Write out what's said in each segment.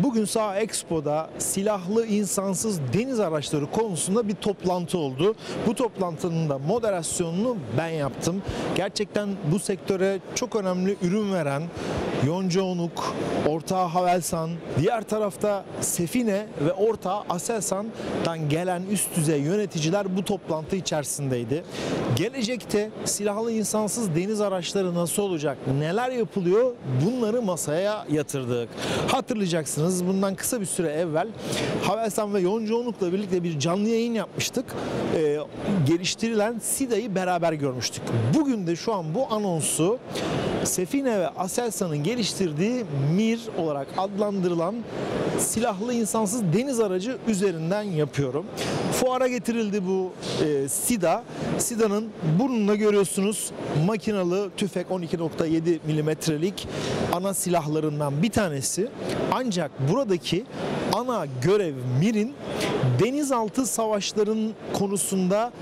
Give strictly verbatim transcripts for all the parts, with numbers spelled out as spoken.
Bugün Saha Expo'da silahlı insansız deniz araçları konusunda bir toplantı oldu. Bu toplantının da moderasyonunu ben yaptım. Gerçekten bu sektöre çok önemli ürün veren Yonca Onuk, ortağı Havelsan, diğer tarafta Sefine ve ortağı Aselsan'dan gelen üst düzey yöneticiler bu toplantı içerisindeydi. Gelecekte silahlı insansız deniz araçları nasıl olacak, neler yapılıyor, bunları masaya yatırdık. Hatırlayacaksınız, bundan kısa bir süre evvel Havelsan ve Yonca Onuk'la birlikte bir canlı yayın yapmıştık. Ee, geliştirilen SİDA'yı beraber görmüştük. Bugün de şu an bu anonsu Sefine ve Aselsan'ın geliştirdiği MİR olarak adlandırılan silahlı insansız deniz aracı üzerinden yapıyorum. Fuara getirildi bu e, SİDA. SİDA'nın burnunda görüyorsunuz makinalı tüfek on iki nokta yedi milimetrelik ana silahlarından bir tanesi. Ancak buradaki ana görev MİR'in denizaltı savaşların konusunda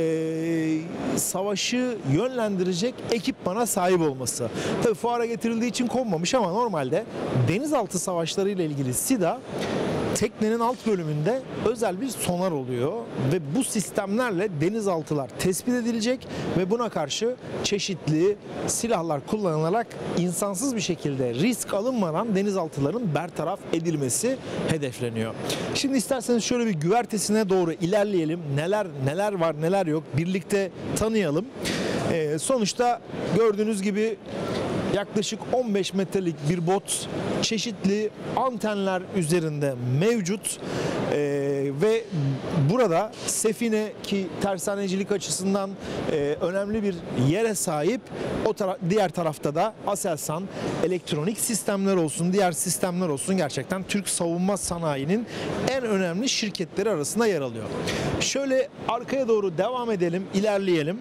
e, savaşı yönlendirecek ekipmana sahip olması. Tabii fuara getirildiği için konmamış ama normalde denizaltı savaşları ile ilgili SİDA teknenin alt bölümünde özel bir sonar oluyor ve bu sistemlerle denizaltılar tespit edilecek ve buna karşı çeşitli silahlar kullanılarak insansız bir şekilde risk alınmadan denizaltıların bertaraf edilmesi hedefleniyor. Şimdi isterseniz şöyle bir güvertesine doğru ilerleyelim. Neler neler var neler yok birlikte tanıyalım. Ee, sonuçta gördüğünüz gibi yaklaşık on beş metrelik bir bot, çeşitli antenler üzerinde mevcut ee, ve burada Sefine ki tersanecilik açısından e, önemli bir yere sahip, o tara diğer tarafta da Aselsan elektronik sistemler olsun, diğer sistemler olsun gerçekten Türk savunma sanayinin en önemli şirketleri arasında yer alıyor. Şöyle arkaya doğru devam edelim, ilerleyelim.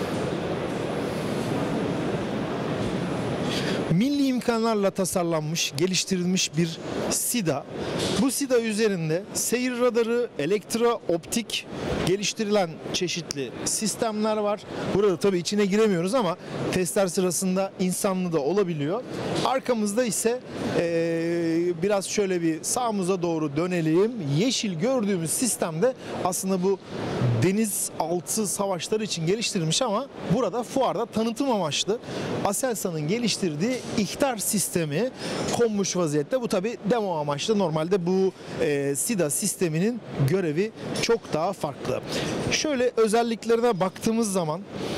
Milli imkanlarla tasarlanmış, geliştirilmiş bir SİDA. Bu SİDA üzerinde seyir radarı, elektro-optik geliştirilen çeşitli sistemler var. Burada tabii içine giremiyoruz ama testler sırasında insanlı da olabiliyor. Arkamızda ise ee, biraz şöyle bir sağımıza doğru dönelim. Yeşil gördüğümüz sistemde aslında bu denizaltı savaşları için geliştirilmiş ama burada fuarda tanıtım amaçlı Aselsan'ın geliştirdiği ihtar sistemi konmuş vaziyette. Bu tabi demo amaçlı. Normalde bu e, SİDA sisteminin görevi çok daha farklı. Şöyle özelliklerine baktığımız zaman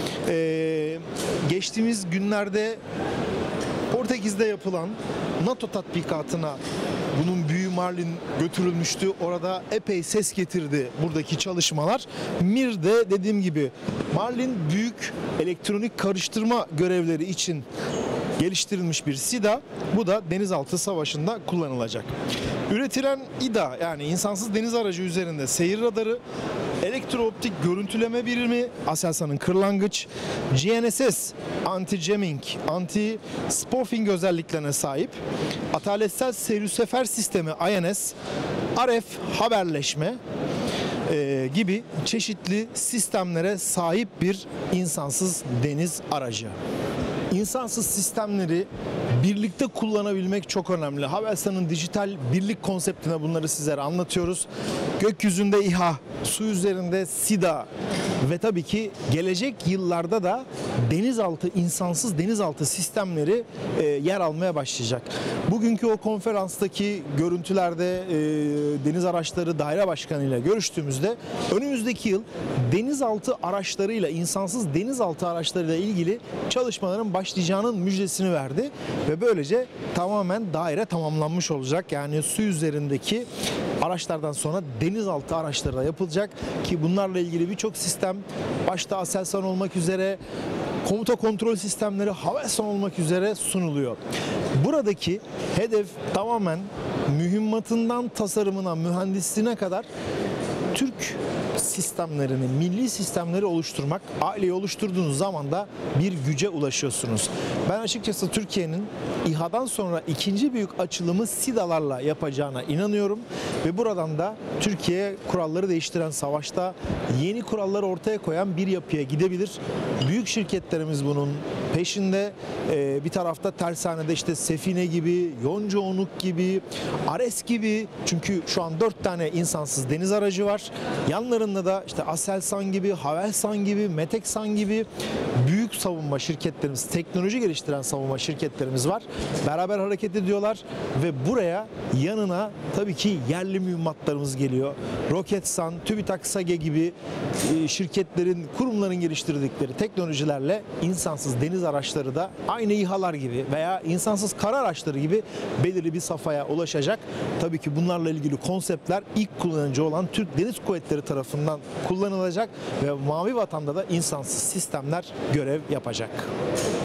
e, geçtiğimiz günlerde Portekiz'de yapılan NATO tatbikatına bunun büyüğü Marlin götürülmüştü. Orada epey ses getirdi buradaki çalışmalar. MİR'de dediğim gibi Marlin büyük elektronik karıştırma görevleri için geliştirilmiş bir SİDA. Bu da denizaltı savaşında kullanılacak. Üretilen İDA yani insansız deniz aracı üzerinde seyir radarı, elektro-optik görüntüleme birimi, Aselsan'ın kırlangıç, G N S S, anti-jamming, anti-spoofing özelliklerine sahip, ataletsel seyir-sefer sistemi I N S, R F haberleşme e, gibi çeşitli sistemlere sahip bir insansız deniz aracı. İnsansız sistemleri birlikte kullanabilmek çok önemli. Havelsan'ın dijital birlik konseptine bunları sizlere anlatıyoruz. Gökyüzünde İHA, su üzerinde SİDA ve tabii ki gelecek yıllarda da denizaltı, insansız denizaltı sistemleri e, yer almaya başlayacak. Bugünkü o konferanstaki görüntülerde e, Deniz Araçları Daire Başkanı ile görüştüğümüzde önümüzdeki yıl denizaltı araçlarıyla, insansız denizaltı araçlarıyla ilgili çalışmaların başlayacağının müjdesini verdi ve böylece tamamen daire tamamlanmış olacak. Yani su üzerindeki araçlardan sonra denizaltı araçları da yapılacak ki bunlarla ilgili birçok sistem başta Aselsan olmak üzere komuta kontrol sistemleri Havelsan olmak üzere sunuluyor. Buradaki hedef tamamen mühimmatından tasarımına, mühendisliğine kadar Türk sistemlerini, milli sistemleri oluşturmak. Aileyi oluşturduğunuz zaman da bir güce ulaşıyorsunuz. Ben açıkçası Türkiye'nin İHA'dan sonra ikinci büyük açılımı SİDA'larla yapacağına inanıyorum ve buradan da Türkiye kuralları değiştiren savaşta yeni kuralları ortaya koyan bir yapıya gidebilir. Büyük şirketlerimiz bunun peşinde. Ee, bir tarafta tersanede işte Sefine gibi, Yonca Onuk gibi, Ares gibi, çünkü şu an dört tane insansız deniz aracı var. Yanlarında da işte Aselsan gibi, Havelsan gibi, Meteksan gibi büyük savunma şirketlerimiz, teknoloji geliştiren savunma şirketlerimiz var. Beraber hareket ediyorlar ve buraya yanına tabii ki yerli mühimmatlarımız geliyor. Roketsan, TÜBİTAK, SAGE gibi şirketlerin, kurumların geliştirdikleri teknolojilerle insansız deniz araçları da aynı İHA'lar gibi veya insansız kara araçları gibi belirli bir safhaya ulaşacak. Tabii ki bunlarla ilgili konseptler ilk kullanıcı olan Türk Deniz Kuvvetleri tarafından kullanılacak ve Mavi Vatan'da da insansız sistemler görev yapacak.